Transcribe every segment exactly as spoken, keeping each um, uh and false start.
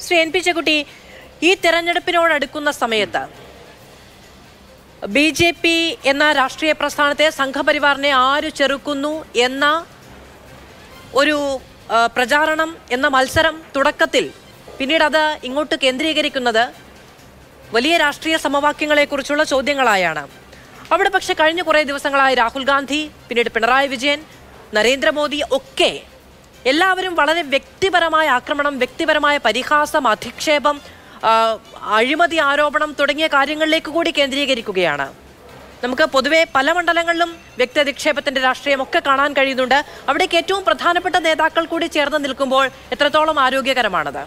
Shri N P Chekkutty, ഈ തെരഞ്ഞെടുപ്പിനോടടുക്കുന്ന സമയത്ത് B J P എന്ന രാഷ്ട്രീയ പ്രസ്ഥാനത്തെ സംഘപരിവാറിനെ ആര് ചെറുക്കുന്നു എന്ന ഒരു പ്രചാരണം എന്ന മത്സരം തുടക്കത്തിൽ, പിന്നീട് അത് ഇങ്ങോട്ട് കേന്ദ്രീകരിക്കുന്നത് വലിയ രാഷ്ട്രീയ സമവാക്യങ്ങളെക്കുറിച്ചുള്ള ചോദ്യങ്ങളായാണ്. അവിടെ പക്ഷെ കഴിഞ്ഞ കുറേ ദിവസങ്ങളായി രാഹുൽ ഗാന്ധി, പിന്നീട് പിണറായി വിജയൻ, നരേന്ദ്രമോദി ഒക്കെ എല്ലാവരും വളരെ വ്യക്തിപരമായ ആക്രമണം, വ്യക്തിപരമായ പരിഹാസം, അധിക്ഷേപം, അഴിമതി ആരോപണം തുടങ്ങിയ കാര്യങ്ങളിലേക്ക് കൂടി കേന്ദ്രീകരിക്കുകയാണ്. നമുക്ക് പൊതുവെ പല മണ്ഡലങ്ങളിലും വ്യക്തി അധിക്ഷേപത്തിന്റെ രാഷ്ട്രീയം ഒക്കെ കാണാൻ കഴിയുന്നുണ്ട്. അവിടേക്ക് ഏറ്റവും പ്രധാനപ്പെട്ട നേതാക്കൾ കൂടി ചേർന്ന് നിൽക്കുമ്പോൾ എത്രത്തോളം ആരോഗ്യകരമാണത്?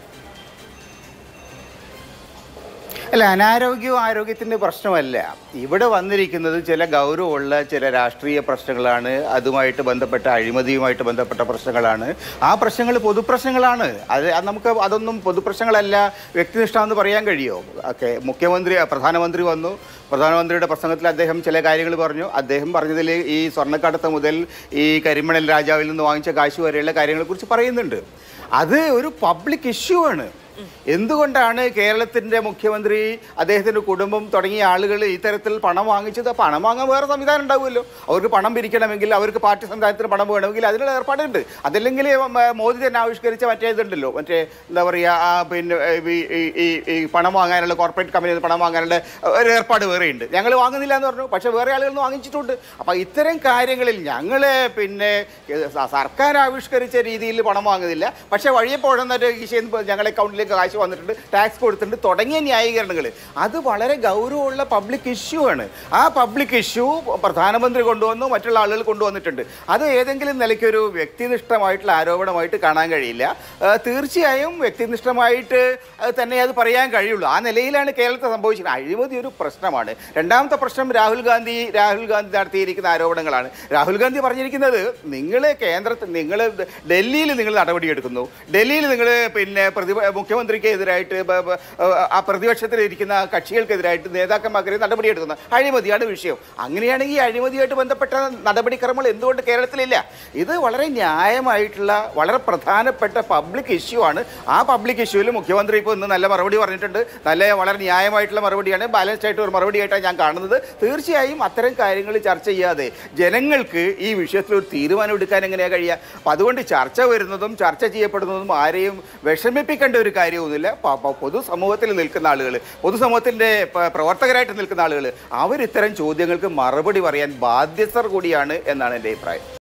അല്ല, അനാരോഗ്യവും ആരോഗ്യത്തിൻ്റെ പ്രശ്നമല്ല. ഇവിടെ വന്നിരിക്കുന്നത് ചില ഗൗരവമുള്ള ചില രാഷ്ട്രീയ പ്രശ്നങ്ങളാണ്, അതുമായിട്ട് ബന്ധപ്പെട്ട അഴിമതിയുമായിട്ട് ബന്ധപ്പെട്ട പ്രശ്നങ്ങളാണ്. ആ പ്രശ്നങ്ങൾ പൊതുപ്രശ്നങ്ങളാണ്. അത് നമുക്ക് അതൊന്നും പൊതുപ്രശ്നങ്ങളല്ല, വ്യക്തിനിഷ്ഠ എന്ന് പറയാൻ കഴിയുമോ? ഓക്കെ, മുഖ്യമന്ത്രി പ്രധാനമന്ത്രി വന്നു, പ്രധാനമന്ത്രിയുടെ പ്രസംഗത്തിൽ അദ്ദേഹം ചില കാര്യങ്ങൾ പറഞ്ഞു. അദ്ദേഹം പറഞ്ഞതിൽ ഈ സ്വർണ്ണക്കടത്ത് മുതൽ ഈ കരിമണൽ രാജാവിൽ നിന്ന് വാങ്ങിച്ച കാശ് വരെയുള്ള കാര്യങ്ങളെക്കുറിച്ച് പറയുന്നുണ്ട്. അത് ഒരു പബ്ലിക് ഇഷ്യൂ ആണ്. എന്തുകൊണ്ടാണ് കേരളത്തിൻ്റെ മുഖ്യമന്ത്രി, അദ്ദേഹത്തിൻ്റെ കുടുംബം തുടങ്ങിയ ആളുകൾ ഇത്തരത്തിൽ പണം വാങ്ങിച്ചത്? പണം വാങ്ങാൻ വേറെ സംവിധാനം ഉണ്ടാവുമല്ലോ. അവർക്ക് പണം പിരിക്കണമെങ്കിൽ, അവർക്ക് പാർട്ടി സംവിധാനത്തിന് പണം വേണമെങ്കിൽ അതിനുള്ള ഏർപ്പാടുണ്ട്. അതല്ലെങ്കിൽ മോദി തന്നെ ആവിഷ്കരിച്ച മറ്റേ ഇതുണ്ടല്ലോ, മറ്റേ എന്താ പറയുക, പിന്നെ ഈ ഈ പണം വാങ്ങാനുള്ള, കോർപ്പറേറ്റ് കമ്പനിയിൽ പണം വാങ്ങാനുള്ള ഒരു ഏർപ്പാട് വേറെയുണ്ട്. ഞങ്ങൾ വാങ്ങുന്നില്ല എന്ന് പറഞ്ഞു, പക്ഷേ വേറെ ആളുകൾ വാങ്ങിച്ചിട്ടുണ്ട്. അപ്പോൾ ഇത്തരം കാര്യങ്ങളിൽ ഞങ്ങൾ പിന്നെ സർക്കാർ ആവിഷ്കരിച്ച രീതിയിൽ പണം വാങ്ങുന്നില്ല, പക്ഷേ വഴിയെ പോകുന്നൊരു വിഷയം ഞങ്ങളുടെ അക്കൗണ്ടിൽ കാശ് വന്നിട്ടുണ്ട്, ടാക്സ് കൊടുത്തിട്ടുണ്ട് തുടങ്ങിയ ന്യായീകരണങ്ങൾ, അത് വളരെ ഗൗരവമുള്ള പബ്ലിക് ഇഷ്യൂ ആണ്. ആ പബ്ലിക് ഇഷ്യൂ പ്രധാനമന്ത്രി കൊണ്ടുവന്നു, മറ്റുള്ള ആളുകൾ കൊണ്ടുവന്നിട്ടുണ്ട്. അത് ഏതെങ്കിലും നിലയ്ക്കൊരു വ്യക്തിനിഷ്ഠമായിട്ടുള്ള ആരോപണമായിട്ട് കാണാൻ കഴിയില്ല. തീർച്ചയായും വ്യക്തിനിഷ്ഠമായിട്ട് തന്നെ അത് പറയാൻ കഴിയുള്ളൂ. ആ നിലയിലാണ് കേരളത്തിൽ സംഭവിച്ചിരിക്കുന്നത്. അഴിമതി ഒരു പ്രശ്നമാണ്. രണ്ടാമത്തെ പ്രശ്നം രാഹുൽ ഗാന്ധി രാഹുൽ ഗാന്ധി നടത്തിയിരിക്കുന്ന ആരോപണങ്ങളാണ്. രാഹുൽ ഗാന്ധി പറഞ്ഞിരിക്കുന്നത്, നിങ്ങൾ കേന്ദ്രത്തിൽ, നിങ്ങൾ ഡൽഹിയിൽ നിങ്ങൾ നടപടിയെടുക്കുന്നു, ഡൽഹിയിൽ നിങ്ങൾ പിന്നെ പ്രതി മുഖ്യമന്ത്രിക്ക് എതിരായിട്ട്, ആ പ്രതിപക്ഷത്തിലിരിക്കുന്ന കക്ഷികൾക്കെതിരായിട്ട്, നേതാക്കന്മാർക്കെതിരെ നടപടിയെടുക്കുന്ന അഴിമതിയാണ് വിഷയം. അങ്ങനെയാണെങ്കിൽ ഈ അഴിമതിയായിട്ട് ബന്ധപ്പെട്ട നടപടിക്രമങ്ങൾ എന്തുകൊണ്ട് കേരളത്തിലില്ല? ഇത് വളരെ ന്യായമായിട്ടുള്ള വളരെ പ്രധാനപ്പെട്ട പബ്ലിക് ഇഷ്യൂ ആണ്. ആ പബ്ലിക് ഇഷ്യൂവിൽ മുഖ്യമന്ത്രി ഇപ്പോൾ ഇന്ന് നല്ല മറുപടി പറഞ്ഞിട്ടുണ്ട്. നല്ല വളരെ ന്യായമായിട്ടുള്ള മറുപടിയാണ്, ബാലൻസ്ഡ് ആയിട്ട് ഒരു മറുപടിയായിട്ടാണ് ഞാൻ കാണുന്നത്. തീർച്ചയായും അത്തരം കാര്യങ്ങൾ ചർച്ച ചെയ്യാതെ ജനങ്ങൾക്ക് ഈ വിഷയത്തിൽ ഒരു തീരുമാനം എടുക്കാൻ എങ്ങനെയാണ് കഴിയുക? അപ്പം അതുകൊണ്ട് ചർച്ച വരുന്നതും ചർച്ച ചെയ്യപ്പെടുന്നതും ആരെയും വിഷമിപ്പിക്കേണ്ട ഒരു കാര്യമൊന്നുമില്ല. പൊതുസമൂഹത്തിൽ നിൽക്കുന്ന ആളുകൾ, പൊതുസമൂഹത്തിൻ്റെ പ്രവർത്തകരായിട്ട് നിൽക്കുന്ന ആളുകൾ, അവർ ഇത്തരം ചോദ്യങ്ങൾക്ക് മറുപടി പറയാൻ ബാധ്യസ്ഥർ കൂടിയാണ് എന്നാണ് എൻ്റെ അഭിപ്രായം.